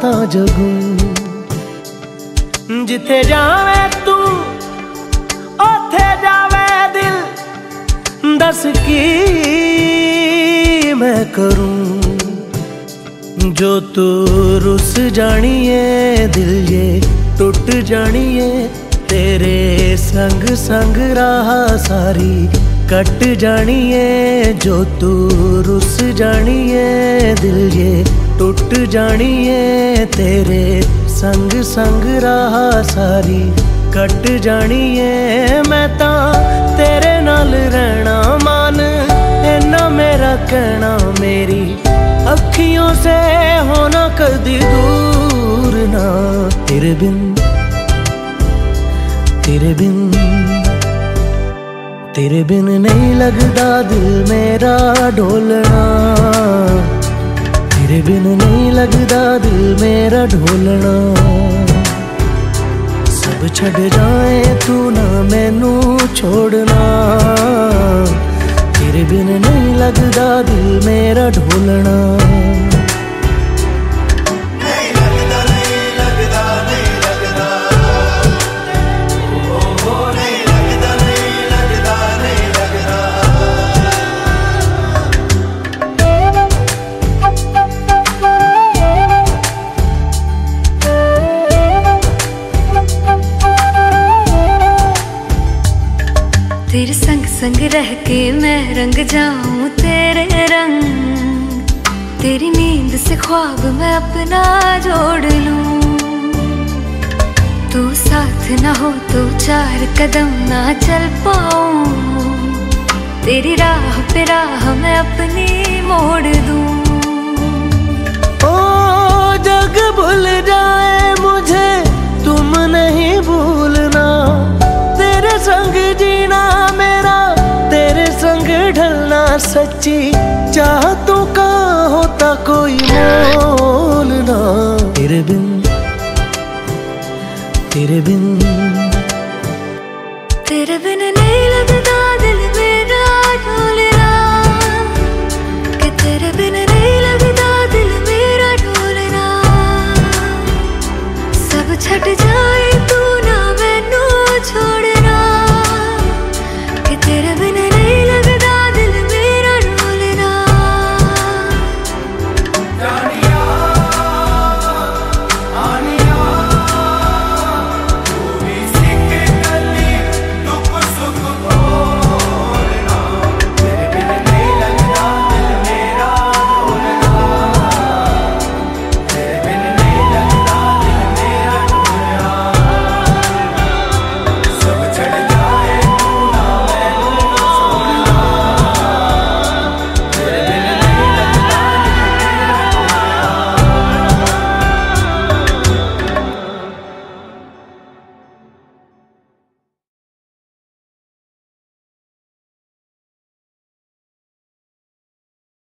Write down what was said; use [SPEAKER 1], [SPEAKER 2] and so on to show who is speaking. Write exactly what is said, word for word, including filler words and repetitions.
[SPEAKER 1] तां जगूं। जिथे जावे तू ओथे जावे दिल, दस की मैं करूं। जो तू रुस जानिए दिल ये टुट जानिए, तेरे संग संग राह सारी कट जानिए। जो तू रुस जानिए दिल ये टुट जानिए, तेरे संग संग राह सारी कट जानिए। मैं तां तेरे नाल रहना मान, इन्ना मेरा कहना, मेरी अखियों से होना कदी दूर ना। तेरे बिन तेरे बिन तेरे बिन नहीं लगदा दिल मेरा ढोलना। तेरे बिन नहीं लगदा दिल मेरा ढोलना। सब छड़ जाए तू ना मैनू छोड़ना। तेरे बिन नहीं लगदा दिल मेरा ढोलना।
[SPEAKER 2] तेरे संग संग रह के मैं रंग जाऊं तेरे रंग, तेरी नींद से ख्वाब मैं अपना जोड़ लूं। तू साथ ना हो तो चार कदम ना चल पाऊं, तेरी राह पे राह मैं अपनी मोड़ दूं।
[SPEAKER 1] ओ जग भूल जाए मुझे तुम नहीं भूलना, तेरे संग जीना मेरा तेरे संग ढलना। सच्ची चाहतों का होता कोई मोल ना। तेरे बिन तेरे बिन
[SPEAKER 2] तेरे बिन नहीं लगदा दिल मेरा ढोलना, कि तेरे बिन नहीं लगदा दिल मेरा ढोलना। सब छट जा